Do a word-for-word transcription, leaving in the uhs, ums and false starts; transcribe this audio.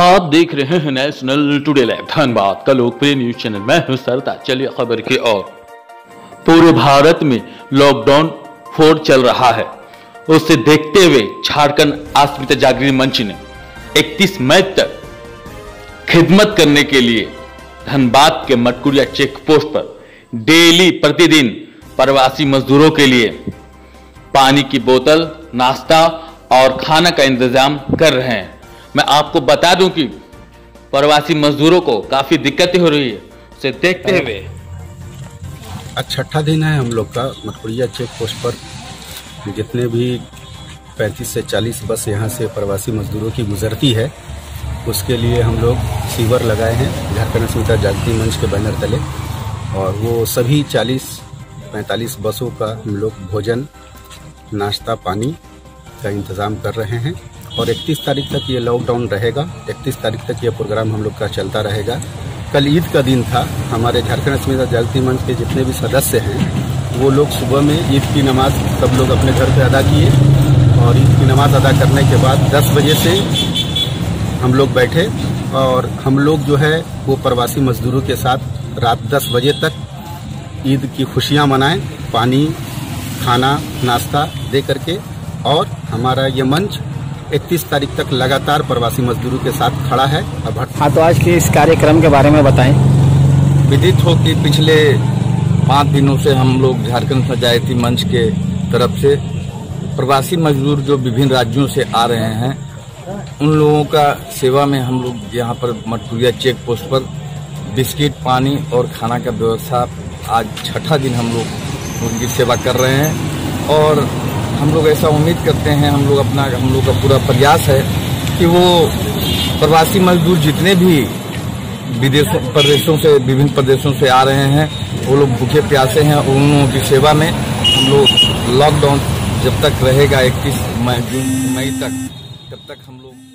आप देख रहे हैं नेशनल टुडे लाइव धनबाद का लोकप्रिय न्यूज चैनल। मैं हूं सरता। चलिए खबर की ओर। पूरे भारत में लॉकडाउन फोर चल रहा है। उसे देखते हुए झारखंड अस्मिता जागृति मंच ने इकतीस मई तक खिदमत करने के लिए धनबाद के मटकुरिया चेक पोस्ट पर डेली प्रतिदिन प्रवासी मजदूरों के लिए पानी की बोतल, नाश्ता और खाना का इंतजाम कर रहे हैं। मैं आपको बता दूं कि प्रवासी मजदूरों को काफी दिक्कतें हो रही है। उसे देखते हुए आज छठा दिन है हम लोग का मटकुरिया चेक पोस्ट पर। जितने भी पैंतीस से चालीस बस यहाँ से प्रवासी मजदूरों की गुजरती है, उसके लिए हम लोग सीवर लगाए हैं झारखंड अस्मिता जागृति मंच के बैनर तले। और वो सभी चालीस पैंतालीस बसों का हम लोग भोजन, नाश्ता, पानी का इंतज़ाम कर रहे हैं। और इकतीस तारीख तक ये लॉकडाउन रहेगा। इकतीस तारीख तक ये प्रोग्राम हम लोग का चलता रहेगा। कल ईद का दिन था। हमारे झारखंड अस्मिता जागृति मंच के जितने भी सदस्य हैं वो लोग सुबह में ईद की नमाज सब लोग अपने घर पे अदा किए। और ईद की नमाज अदा करने के बाद दस बजे से हम लोग बैठे और हम लोग जो है वो प्रवासी मजदूरों के साथ रात दस बजे तक ईद की खुशियाँ मनाएं। पानी, खाना, नाश्ता दे करके। और हमारा ये मंच इकतीस तारीख तक लगातार प्रवासी मजदूरों के साथ खड़ा है। अब हाँ, तो आज के इस कार्यक्रम के बारे में बताएं। विदित हो कि पिछले पाँच दिनों से हम लोग झारखंड जागृति मंच के तरफ से प्रवासी मजदूर जो विभिन्न राज्यों से आ रहे हैं, उन लोगों का सेवा में हम लोग यहाँ पर मटकुरिया चेक पोस्ट पर बिस्किट, पानी और खाना का व्यवस्था आज छठा दिन हम लोग उनकी सेवा कर रहे हैं। और हम लोग ऐसा उम्मीद करते हैं, हम लोग अपना हम लोग का पूरा प्रयास है कि वो प्रवासी मजदूर जितने भी विदेशों प्रदेशों से विभिन्न प्रदेशों से आ रहे हैं, वो लोग भूखे प्यासे हैं। उन लोगों की सेवा में हम लोग लॉकडाउन जब तक रहेगा इक्कीस मई जून मई तक, तब तक हम लोग